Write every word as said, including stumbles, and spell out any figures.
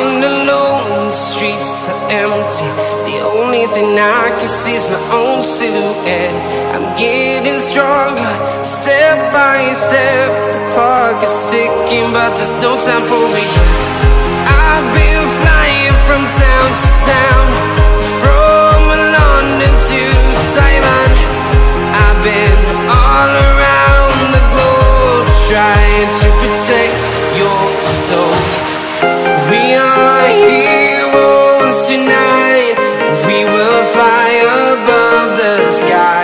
walking alone, the streets are empty. The only thing I can see is my own silhouette. I'm getting stronger, step by step. The clock is ticking, but there's no time for regrets. I've been flying from town to town, from London to Taiwan. I've been all around the globe, trying to protect your soul. We are heroes tonight. We will fly above the sky.